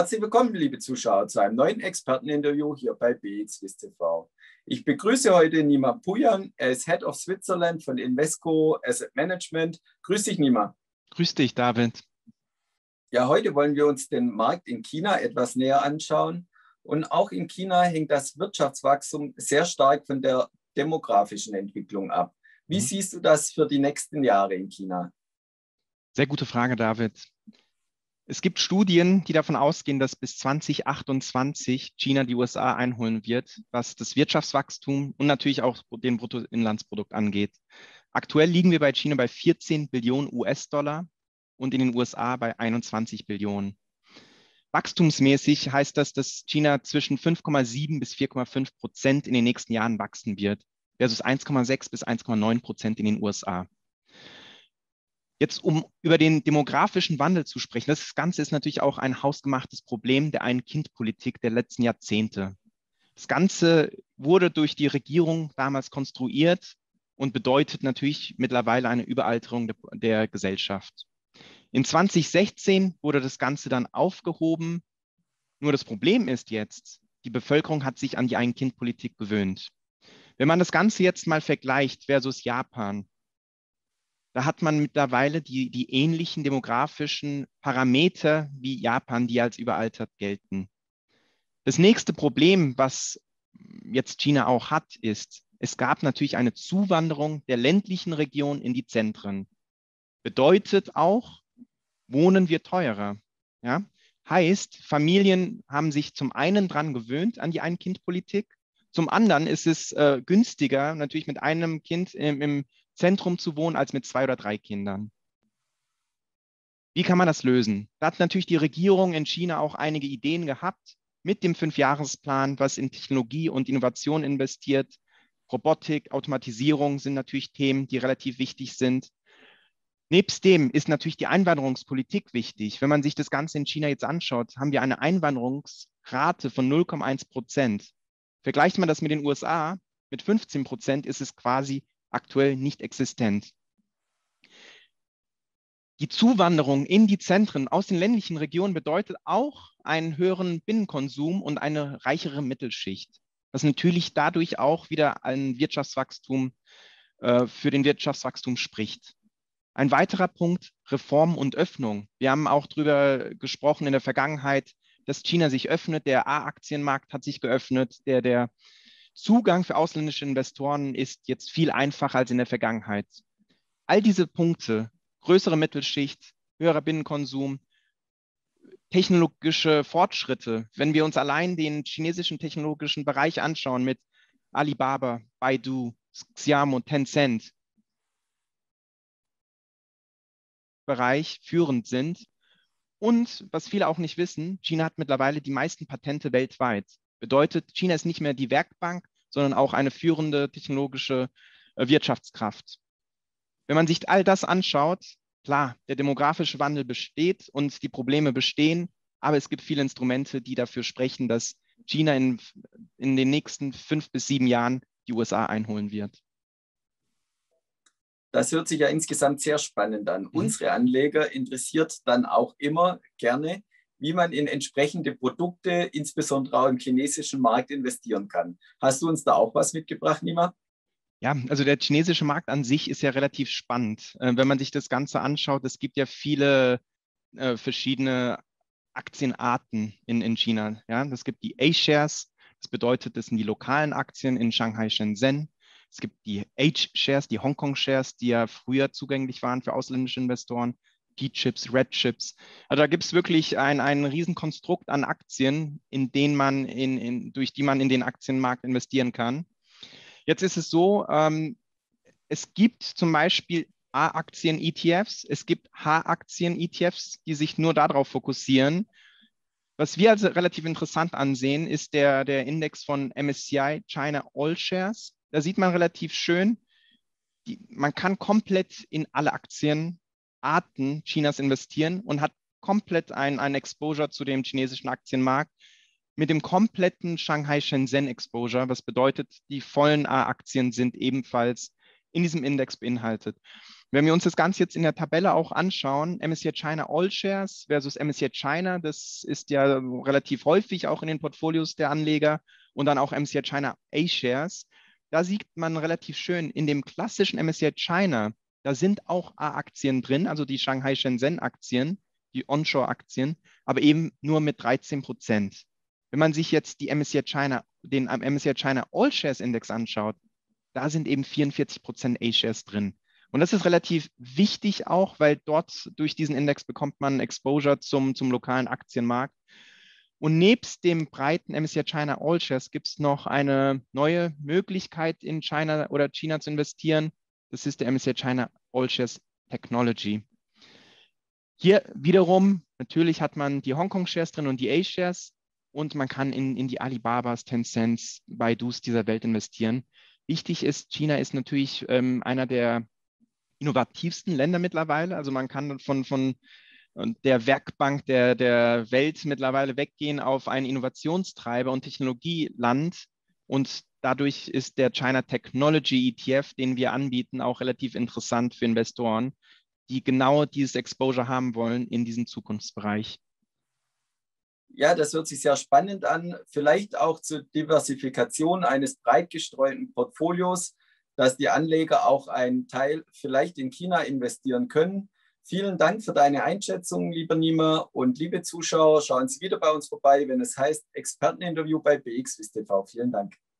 Herzlich willkommen, liebe Zuschauer, zu einem neuen Experteninterview hier bei BXWIST TV. Ich begrüße heute Nima Pujan. Er ist Head of Switzerland von Invesco Asset Management. Grüß dich, Nima. Grüß dich, David. Ja, heute wollen wir uns den Markt in China etwas näher anschauen. Und auch in China hängt das Wirtschaftswachstum sehr stark von der demografischen Entwicklung ab. Wie siehst du das für die nächsten Jahre in China? Sehr gute Frage, David. Es gibt Studien, die davon ausgehen, dass bis 2028 China die USA einholen wird, was das Wirtschaftswachstum und natürlich auch den Bruttoinlandsprodukt angeht. Aktuell liegen wir bei China bei 14 Billionen US-Dollar und in den USA bei 21 Billionen. Wachstumsmäßig heißt das, dass China zwischen 5,7 bis 4,5% in den nächsten Jahren wachsen wird, versus 1,6 bis 1,9% in den USA. Jetzt, um über den demografischen Wandel zu sprechen, das Ganze ist natürlich auch ein hausgemachtes Problem der Ein-Kind-Politik der letzten Jahrzehnte. Das Ganze wurde durch die Regierung damals konstruiert und bedeutet natürlich mittlerweile eine Überalterung der Gesellschaft. In 2016 wurde das Ganze dann aufgehoben. Nur das Problem ist jetzt, die Bevölkerung hat sich an die Ein-Kind-Politik gewöhnt. Wenn man das Ganze jetzt mal vergleicht versus Japan, da hat man mittlerweile die ähnlichen demografischen Parameter wie Japan, die als überaltert gelten. Das nächste Problem, was jetzt China auch hat, ist, es gab natürlich eine Zuwanderung der ländlichen Region in die Zentren. Bedeutet auch, wohnen wir teurer. Ja? Heißt, Familien haben sich zum einen dran gewöhnt an die Ein-Kind-Politik, zum anderen ist es günstiger, natürlich mit einem Kind im Zentrum zu wohnen, als mit 2 oder 3 Kindern. Wie kann man das lösen? Da hat natürlich die Regierung in China auch einige Ideen gehabt mit dem 5-Jahresplan, was in Technologie und Innovation investiert. Robotik, Automatisierung sind natürlich Themen, die relativ wichtig sind. Nebst dem ist natürlich die Einwanderungspolitik wichtig. Wenn man sich das Ganze in China jetzt anschaut, haben wir eine Einwanderungsrate von 0,1%. Vergleicht man das mit den USA, mit 15% ist es quasi aktuell nicht existent. Die Zuwanderung in die Zentren aus den ländlichen Regionen bedeutet auch einen höheren Binnenkonsum und eine reichere Mittelschicht, was natürlich dadurch auch wieder ein Wirtschaftswachstum für den Wirtschaftswachstum spricht. Ein weiterer Punkt, Reform und Öffnung. Wir haben auch darüber gesprochen in der Vergangenheit, dass China sich öffnet, der A-Aktienmarkt hat sich geöffnet, der Zugang für ausländische Investoren ist jetzt viel einfacher als in der Vergangenheit. All diese Punkte, größere Mittelschicht, höherer Binnenkonsum, technologische Fortschritte, wenn wir uns allein den chinesischen technologischen Bereich anschauen mit Alibaba, Baidu, Xiaomi, Tencent, Bereich führend sind. Und was viele auch nicht wissen, China hat mittlerweile die meisten Patente weltweit. Bedeutet, China ist nicht mehr die Werkbank, sondern auch eine führende technologische Wirtschaftskraft. Wenn man sich all das anschaut, klar, der demografische Wandel besteht und die Probleme bestehen, aber es gibt viele Instrumente, die dafür sprechen, dass China in den nächsten 5 bis 7 Jahren die USA einholen wird. Das hört sich ja insgesamt sehr spannend an. Unsere Anleger interessiert dann auch immer gerne, wie man in entsprechende Produkte, insbesondere auch im chinesischen Markt, investieren kann. Hast du uns da auch was mitgebracht, Nima? Ja, also der chinesische Markt an sich ist ja relativ spannend. Wenn man sich das Ganze anschaut, es gibt ja viele verschiedene Aktienarten in China. Ja? Es gibt die A-Shares, das bedeutet, das sind die lokalen Aktien in Shanghai, Shenzhen. Es gibt die H-Shares, die Hongkong-Shares, die ja früher zugänglich waren für ausländische Investoren. T-Chips, Red Chips. Also da gibt es wirklich ein Riesenkonstrukt an Aktien, durch die man in den Aktienmarkt investieren kann. Jetzt ist es so, es gibt zum Beispiel A-Aktien-ETFs, es gibt H-Aktien-ETFs, die sich nur darauf fokussieren. Was wir also relativ interessant ansehen, ist der Index von MSCI China All Shares. Da sieht man relativ schön, man kann komplett in alle Aktienarten Chinas investieren und hat komplett ein Exposure zu dem chinesischen Aktienmarkt mit dem kompletten Shanghai-Shenzhen-Exposure, was bedeutet, die vollen A-Aktien sind ebenfalls in diesem Index beinhaltet. Wenn wir uns das Ganze jetzt in der Tabelle auch anschauen, MSCI China All Shares versus MSCI China, das ist ja relativ häufig auch in den Portfolios der Anleger, und dann auch MSCI China A Shares. Da sieht man relativ schön, in dem klassischen MSCI China, da sind auch A-Aktien drin, also die Shanghai Shenzhen-Aktien, die Onshore-Aktien, aber eben nur mit 13%. Wenn man sich jetzt den MSCI China All Shares Index anschaut, da sind eben 44% A-Shares drin. Und das ist relativ wichtig auch, weil dort durch diesen Index bekommt man Exposure zum lokalen Aktienmarkt. Und nebst dem breiten MSCI China All Shares gibt es noch eine neue Möglichkeit in China oder China zu investieren. Das ist der MSCI China All Shares Technology. Hier wiederum, natürlich hat man die Hongkong Shares drin und die A-Shares, und man kann in die Alibabas, Tencents, Baidus dieser Welt investieren. Wichtig ist, China ist natürlich einer der innovativsten Länder mittlerweile. Also man kann von der Werkbank der Welt mittlerweile weggehen auf einen Innovationstreiber und Technologieland. Und dadurch ist der China Technology ETF, den wir anbieten, auch relativ interessant für Investoren, die genau dieses Exposure haben wollen in diesem Zukunftsbereich. Ja, das hört sich sehr spannend an. Vielleicht auch zur Diversifikation eines breit gestreuten Portfolios, dass die Anleger auch einen Teil vielleicht in China investieren können. Vielen Dank für deine Einschätzung, lieber Niemer. Und liebe Zuschauer, schauen Sie wieder bei uns vorbei, wenn es heißt Experteninterview bei BXWIST TV. Vielen Dank.